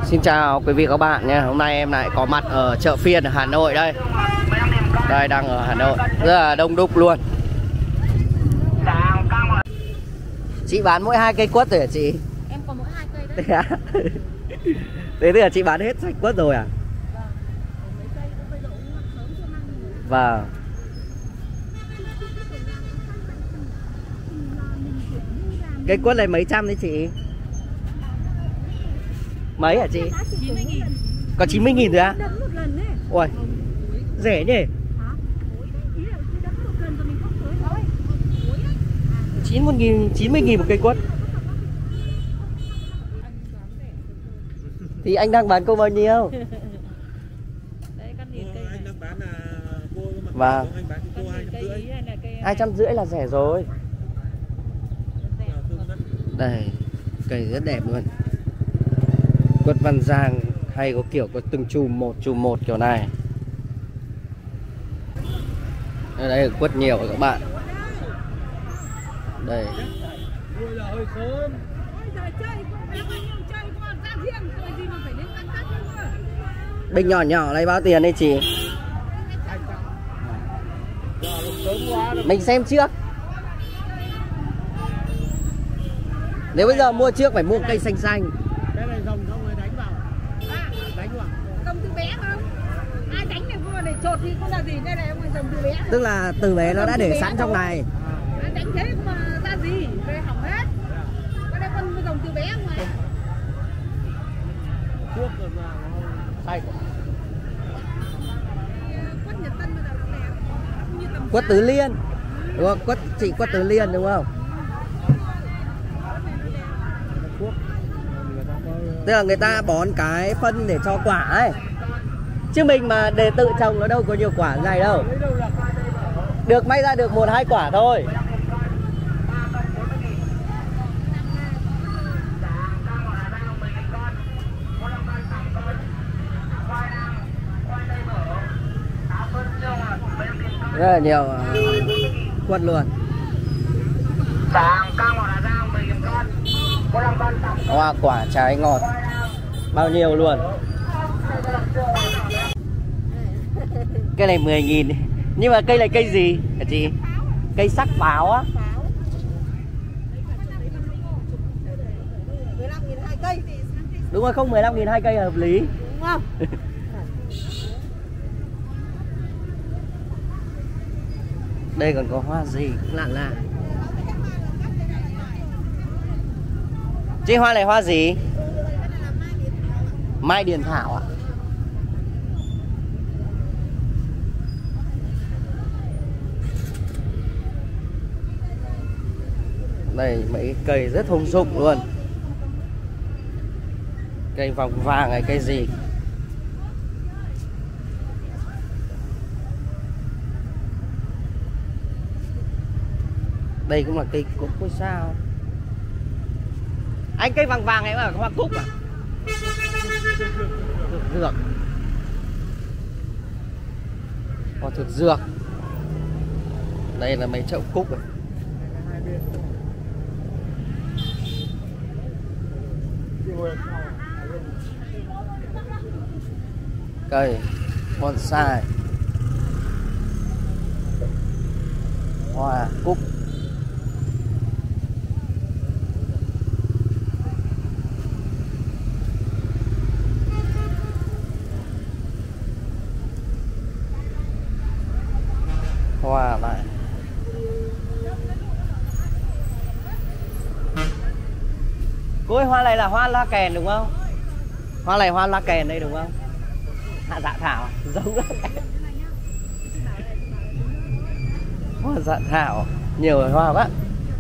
Xin chào quý vị và các bạn nhé. Hôm nay em lại có mặt ở chợ phiên ở Hà Nội đây. Đây đang ở Hà Nội, rất là đông đúc luôn. Chị bán mỗi 2 cây quất rồi hả chị? Em có mỗi 2 cây đấy. Thế thì là chị bán hết sạch quất rồi à? Vâng. Cây quất này mấy trăm đấy chị? Mấy hả chị? 90.000. Có 90.000 rồi á? Ui, rẻ nhỉ? 90.000 một cây quất. Thì anh đang bán cô bao nhiêu? Đấy, con nhìn cây này. Anh đang bán là cô mà Vâng. anh bán cho cô 250. 250 là rẻ rồi. Đây, cây rất đẹp luôn. Quất Văn Giang hay có kiểu có từng chùm một kiểu này. Ở đây là quất nhiều rồi các bạn. Đây. Bình nhỏ nhỏ này bao tiền đây chị? Mình xem trước. Nếu bây giờ mua trước phải mua cây xanh xanh. Cái này rồng không người đánh vào. Đánh vào. Rồng từ bé không? Ai đánh này vừa này chột thì không là gì, đây này ông rồng từ bé. Tức là từ bé nó đã để sẵn trong này. Ai đánh thế mà ra gì, về hỏng hết. Cái đây con rồng từ bé không mà. Thuốc rồi mà sai. Quất Nhật Tân bây giờ nó đẹp. Quất Tứ Liên. Đúng không? Quất Tứ Liên đúng không? Tức là người ta bón cái phân để cho quả ấy. Chứ mình mà để tự trồng nó đâu có nhiều quả này đâu. Được may ra được 1-2 quả thôi. Rất là nhiều quất luôn. Hoa quả trái ngọt bao nhiêu luôn. Cây này 10.000. Nhưng mà cây này cây gì hả chị? Cây sắc pháo á. 15.000 2 cây. Đúng rồi, không 15.000 2 cây là hợp lý. Đúng không? Đây còn có hoa gì cũng lạ lạ. Chị hoa này hoa gì? Mai Điền Thảo ạ. Đây mấy cây rất thông dụng luôn. Cây vòng vàng này cây gì? Đây cũng là cây cúc hay sao? Anh cây vàng vàng này là hoa cúc à? Thực dược. Hoa thực dược. Đây là mấy chậu cúc này. Cây bonsai. Hoa cúc. Hoa lại. Cô ơi, hoa này là hoa la kèn đúng không? Hoa này hoa la kèn đây đúng không? Hạ dạ thảo giống la kèn. Hoa dạ thảo nhiều hoa quá.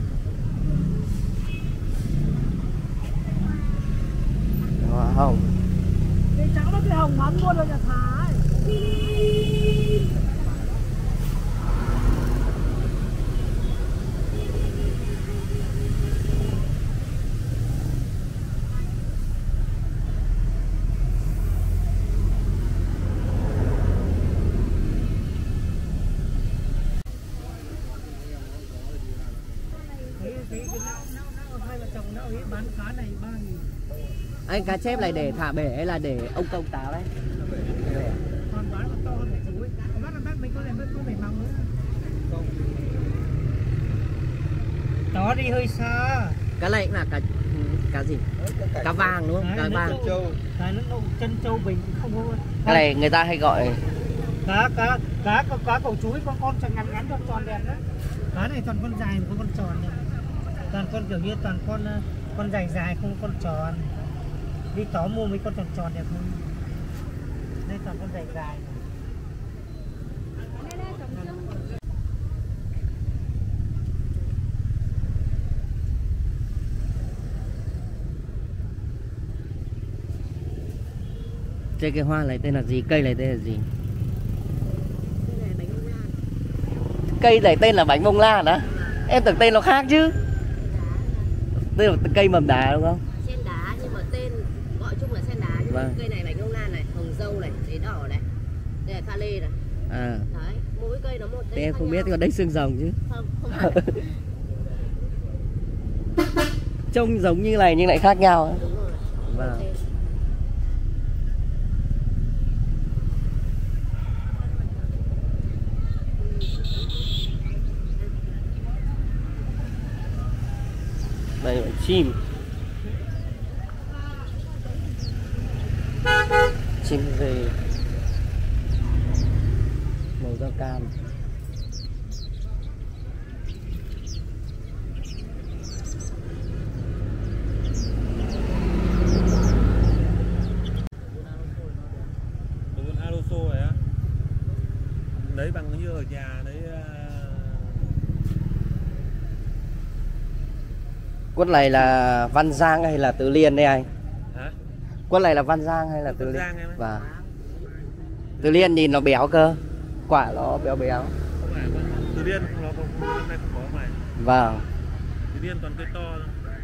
Hoa hồng. Cái cháu nó cái hồng bán mua được nhà Thái. hai vợ chồng nó ấy bán cá này 3.000. Anh cá chép này để thả bể hay là để ông công táo đấy? Còn bán còn to hơn để chuối. Bác mình có thể mong nữa. Đó đi hơi xa. Cá này cũng là cá gì? Cá vàng đúng không? Cá vàng. Cái nó chân trâu bình không có. Cái này người ta hay gọi cá cầu chuối con ngắn tròn đẹp đấy. Cá này toàn con dài một con tròn này. Toàn con kiểu như toàn con dài không con tròn. Đi tó mua mấy con tròn đẹp hơn. Đây toàn con dài. Cái hoa này tên là gì? Cây này tên là gì? Cây này tên là bánh bông lan đó. Em tưởng tên nó khác chứ. Tên là cây mầm đá đúng không? Sen đá nhưng mà tên gọi chung là sen đá, nhưng mà cây này bánh bông lan này, hồng dâu này, đế đỏ này, đây là pha lê này. À. Đấy, mỗi cây nó một tên. Em không biết, còn đây xương rồng chứ. Không phải. Trông giống như này nhưng lại khác nhau. Đúng rồi. Vâng. Đây là chim. Chim về màu da cam. Con Aloso này á. Đấy bằng như ở nhà đấy. Quất này là Văn Giang hay là Tứ Liên đây anh? Hả? Quất này là Văn Giang hay là Tứ Liên? Giang em ấy. Và Tứ Liên nhìn nó béo cơ, quả nó béo. Không phải, Tứ Liên nó không có mày. Vâng. Tứ Liên toàn cây to thôi.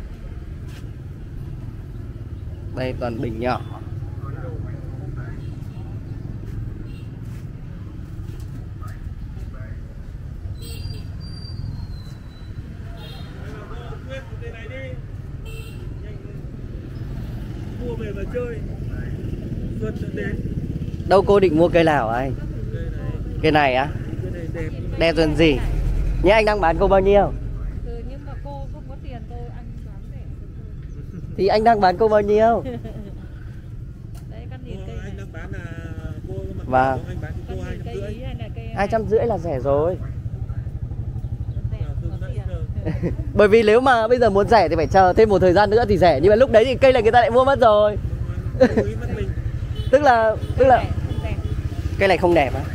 Đây toàn bình nhỏ. Mua về mà chơi. Xuân đến. Đâu cô định mua cây nào anh? Cây này á? Cây này đẹp. Đẹp dần gì? Nhé anh đang bán cô bao nhiêu? Nhưng mà cô không có tiền tôi anh bán rẻ. Thì anh đang bán cô bao nhiêu? Đấy con nhìn cây này. Anh đang bán là cô mặt Vâng. anh bán cho cô 250. 250 là rẻ rồi. Bởi vì nếu mà bây giờ muốn rẻ thì phải chờ thêm một thời gian nữa thì rẻ, nhưng mà lúc đấy thì cây này người ta lại mua mất rồi. tức là cây này không đẹp á?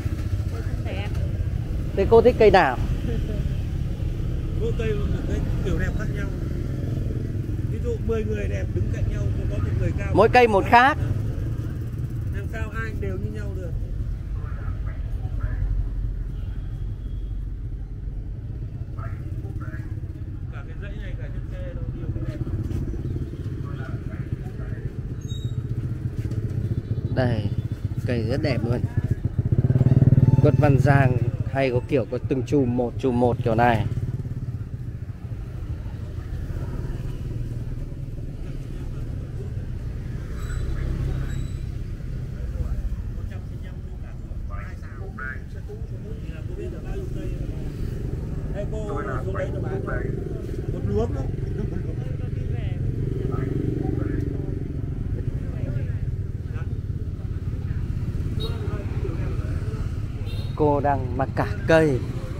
Thế cô thích cây nào? Mỗi cây một cái kiểu đẹp khác nhau. Ví dụ 10 người đẹp đứng cạnh nhau có một người cao. Mỗi cây một khác. Làm sao ai đều như nhau được. Cả cái dãy này cả chiếc xe đâu nhiều cái đẹp. Đây, cây rất đẹp luôn. Quất Văn Giang hay có kiểu có từng chùm một kiểu này. Một luống thôi. Cô đang mặc cả cây.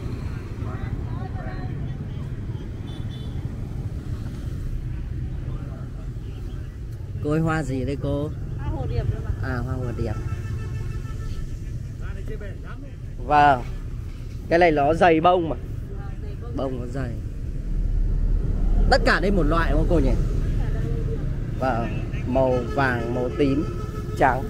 Cô ơi, hoa gì đây cô? Hoa hồ điệp nữa mà. À, hoa hồ điệp. Vâng. Cái này nó dày bông mà. Bông nó dày. Tất cả đây một loại đúng không cô nhỉ? Vâng. Màu vàng, màu tím, trắng.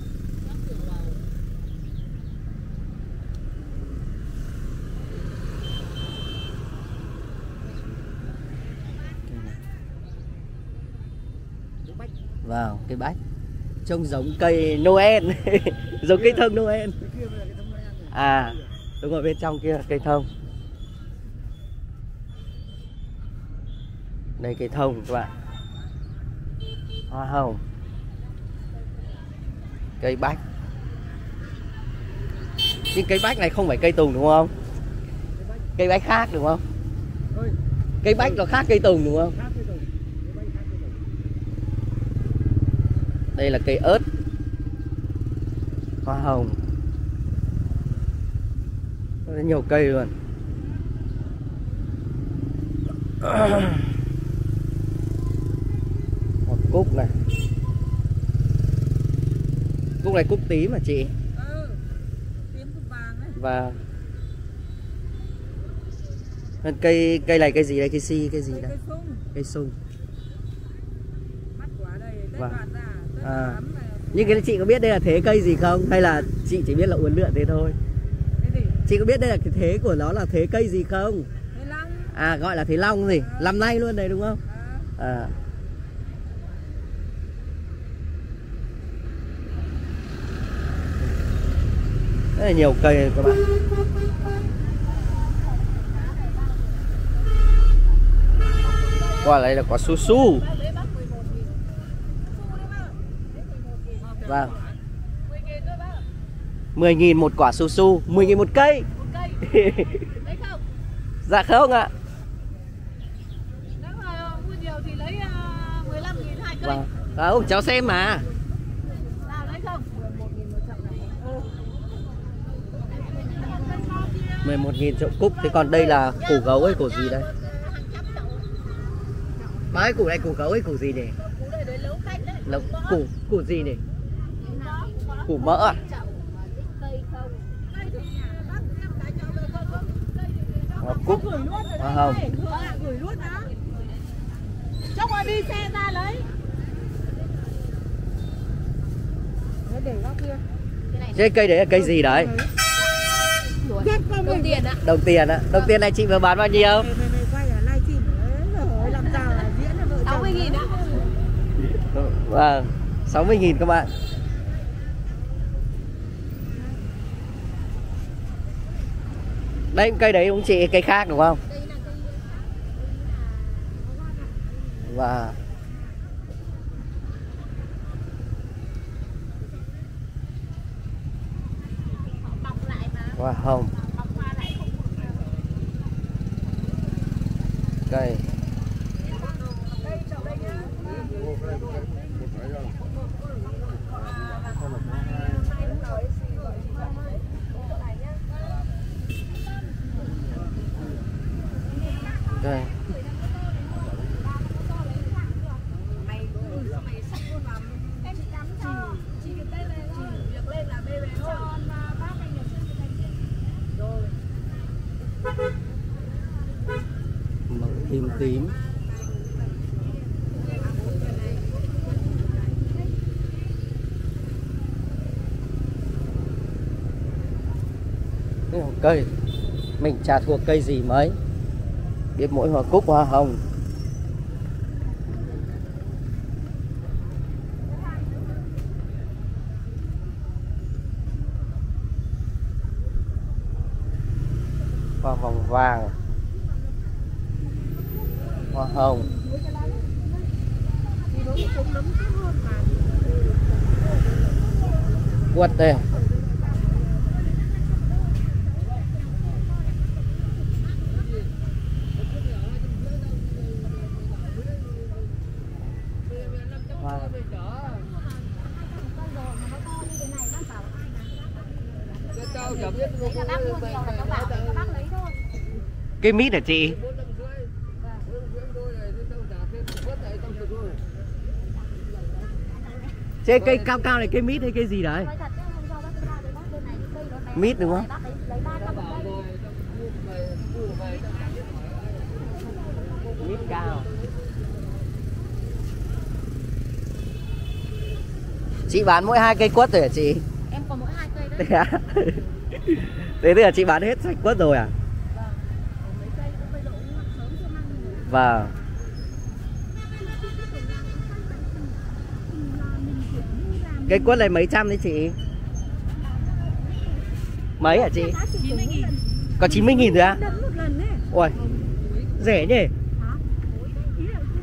Vâng, cây bách. Trông giống cây Noel. Giống cây thông Noel. À, đúng rồi, bên trong kia là cây thông. Đây cây thông các bạn. Hoa hồng. Cây bách. Nhưng cây bách này không phải cây tùng đúng không? Cây bách khác đúng không? Cây bách nó khác cây tùng đúng không? Đây là cây ớt. Hoa hồng. Rất nhiều cây luôn. Hoa cúc này. Cúc này cúc tím mà chị. Tím cúc vàng đấy. Và cây này cây gì đây? Cây si, cây gì đây? Cây sung. Mắt quả đây, Và ra. nhưng cái chị có biết đây là thế cây gì không? Hay là chị chỉ biết là uốn lượn thế thôi? Cái gì? Chị có biết đây là cái thế của nó là thế cây gì không? Thế long. À gọi là thế long gì? Năm nay luôn đấy đúng không? À. Rất là nhiều cây này các bạn. Quả này là quả su su. Vâng. 10.000 một quả su su, 10.000 một cây. Đấy không? Dạ không ạ. Nếu mà mua nhiều thì lấy 15.000 2 cây. Vâng. Không, cháu xem mà. Nào lấy không? 11.000 chậu cúc. Thế còn đây là củ gấu ấy, củ gì đây? Bà ơi, củ này củ gấu ấy, củ gì nhỉ? Củ gì nhỉ? Củ mỡ à? Hoa cúc. Hoa hồng. Gửi luôn đó. Trong rồi đi xe ra lấy. Để góc kia. Trên cây đấy là cây gì đấy? Đồng tiền ạ. Đồng tiền ạ. Đồng tiền này chị vừa bán bao nhiêu? Này quay ở livestream đấy, làm sao là diễn là vợ chồng. 60.000 ạ. Vâng, 60.000 các bạn. Đây cây đấy cũng chị, cây khác đúng không? Và hoa hồng. Cây. Đây. Màu tím tím. Cây mình chả thuộc cây gì mấy, biết mỗi hoa cúc hoa hồng. Hoa vòng vàng, hoa hồng. Quất đây. Cây mít hả chị? Trên cây cao cao này cây mít hay cây gì đấy? Mít đúng không? Mít cao. Chị bán mỗi 2 cây quất rồi hả chị? Em còn mỗi 2 cây đấy. Thế tức là chị bán hết sạch quất rồi à? Vâng. Cây quất này mấy trăm đấy chị? Mấy hả chị? 90.000. Có 90.000 rồi á? Đập một lần đấy. Ôi, rẻ nhỉ?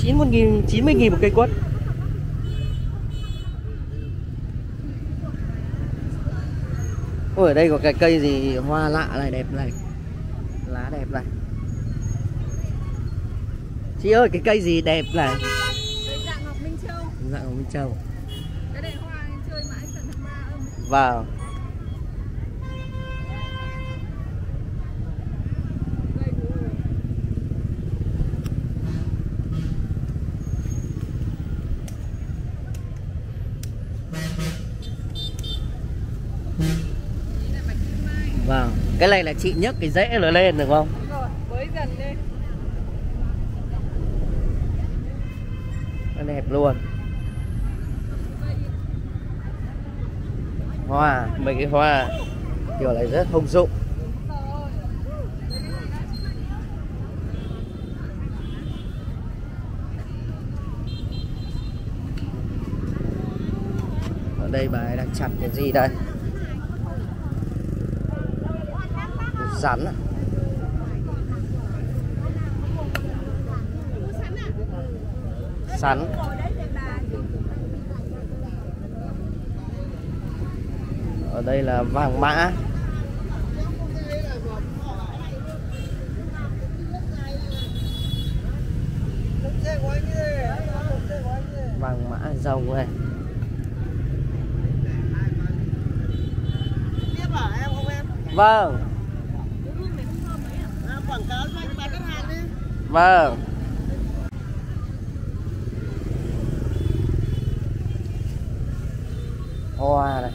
90.000 một cây quất. Ôi, ở đây có cái cây gì hoa lạ này, đẹp này, lá đẹp này. Chị ơi, cái cây gì đẹp này? Dạng Ngọc Minh Châu. Dạng Ngọc Minh Châu. Cái này hoa chơi mãi tận tháng 3 âm. Vào. Vâng, cái này là chị nhấc cái rễ nó lên được không? Đúng rồi, với dần lên. Nó đẹp luôn. Hoa, mấy cái hoa kiểu này rất thông dụng. Ở đây bà ấy đang chặt cái gì đây? Rắn à? Sắn. Ở đây là vàng mã. Vàng mã rồng này. Vâng. Quảng cáo cho anh bán đất hàng đi. Vâng. Hoa này.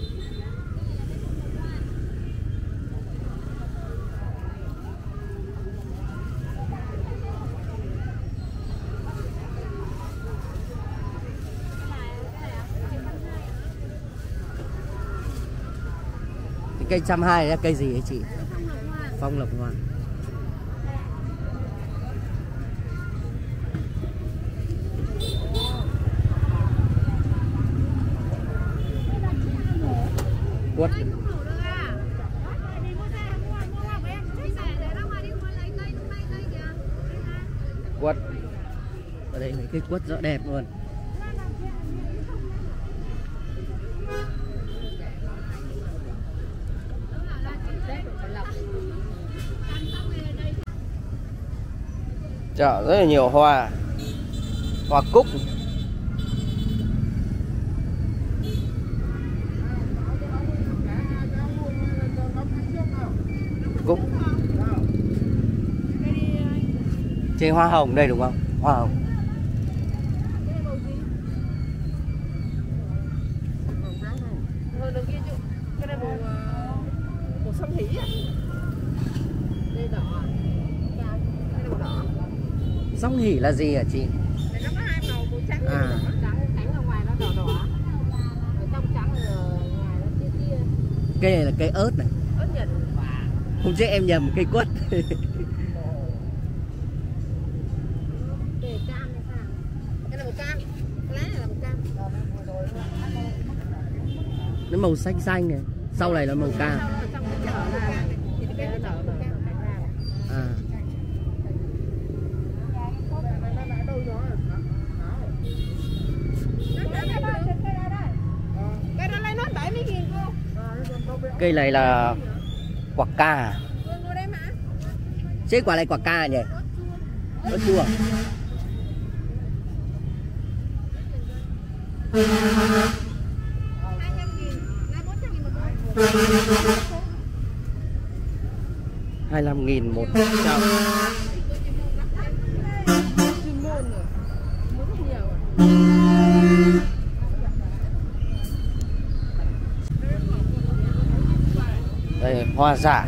Cái cây 120 là cây gì ấy chị? Phong lộc hoa. Quất. Quất. Ở đây mấy cây quất rất đẹp luôn. Chợ rất là nhiều hoa. Hoa cúc. Cúc. Trên hoa hồng đây đúng không? Hoa hồng. Cái này màu xâm hỉ à? Đây đỏ. Cái này màu đỏ. Song hỉ là gì hả chị? Nó có hai màu, màu trắng và À. đỏ. Trắng ở ngoài nó đỏ đỏ. Ở trong trắng ở ngoài nó tia tia. Cây này là cây ớt này. Ớt Nhật. Hôm trước em nhầm cây quất. Để cam hay sao? Cái này màu cam. Cái lá này là màu cam. Nó màu xanh xanh này. Sau này là màu cam. Sau đó ở trong cái chợ là thì cái nó đỏ màu cam. À. Cái đó lấy nốt 70.000 cô. Cây này là quả cà. Ngồi đây mà. Chế quả này quả cà nhỉ? Ớt chua. Hai 25.000 một trăm. chuyên môn rồi. Mua rất nhiều à. Đây hoa dạ.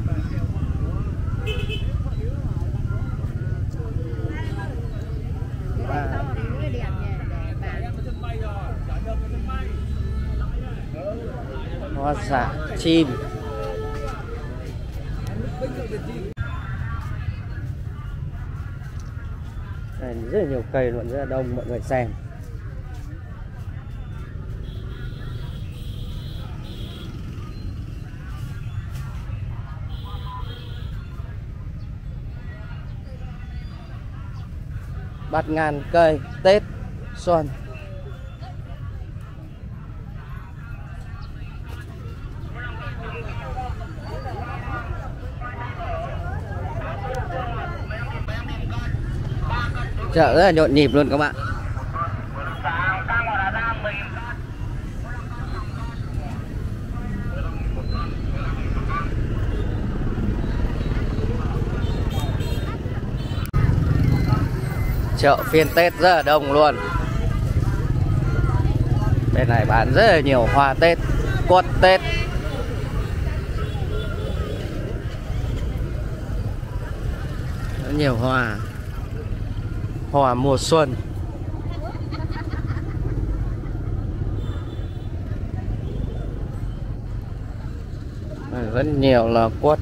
Hoa dạ chim. Đây, rất là nhiều cây luôn, rất là đông mọi người xem. bạt ngàn cây Tết xuân. Chợ rất là nhộn nhịp luôn các bạn. Chợ phiên Tết rất là đông luôn. Bên này bán rất là nhiều hoa Tết, quất Tết. Rất nhiều hoa. Hoa mùa xuân. Rất nhiều là quất.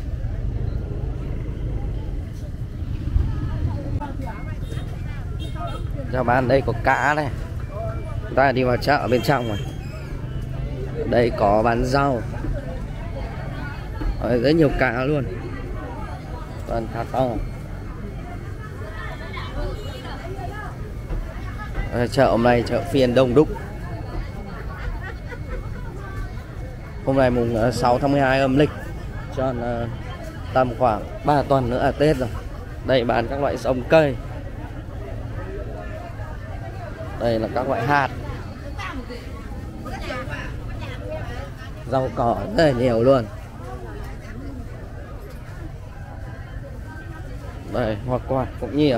Chào bạn, đây có cá này. Chúng ta đi vào chợ ở bên trong này. Đây có bán rau. Rất nhiều cá luôn. Toàn cá to. Chợ hôm nay chợ phiên đông đúc. Hôm nay mùng 6 tháng 12 âm lịch, cho tầm khoảng 3 tuần nữa là Tết rồi. Đây bán các loại giống cây. Đây là các loại hạt. Rau cỏ rất là nhiều luôn. Đây, hoa quả cũng nhiều.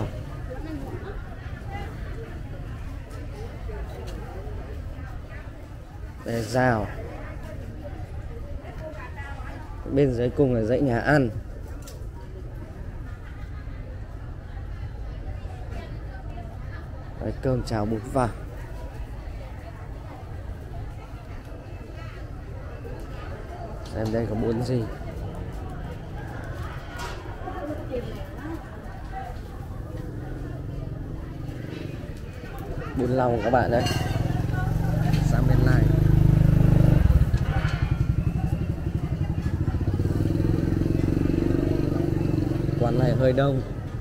Đây rào. Bên dưới cùng là dãy nhà ăn. Đây, cơm cháo bún vàng. Xem đây có bún gì. Bún lòng các bạn đấy. Sang bên này. Quán này hơi đông.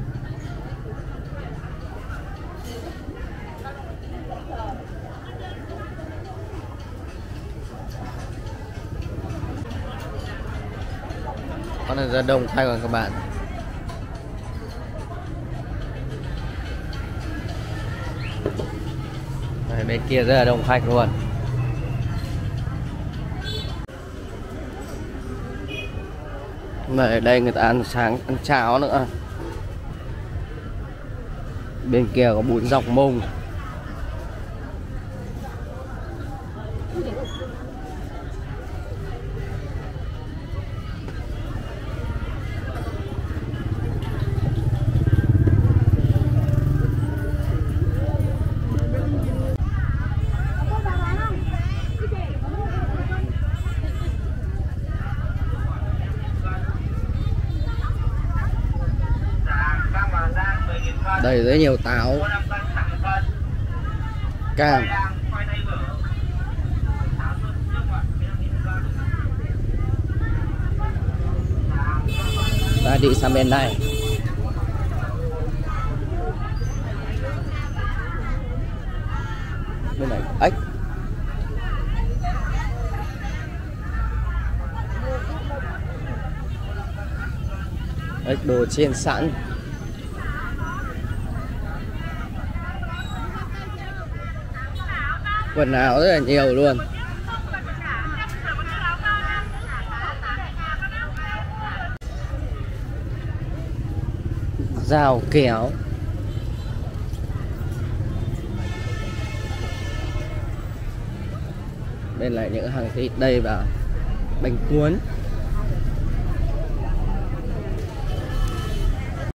Quán này rất đông khách rồi các bạn. Đây, bên kia rất là đông khách luôn. Mà ở đây người ta ăn sáng, ăn cháo nữa. Bên kia có bún dọc mông. Đây rất nhiều táo, cam. Ta đi sang bên này. Bên này ếch. Ếch đồ chiên sẵn. Quần áo rất là nhiều luôn. Dao kéo. Bên lại những hàng thịt đây và bánh cuốn.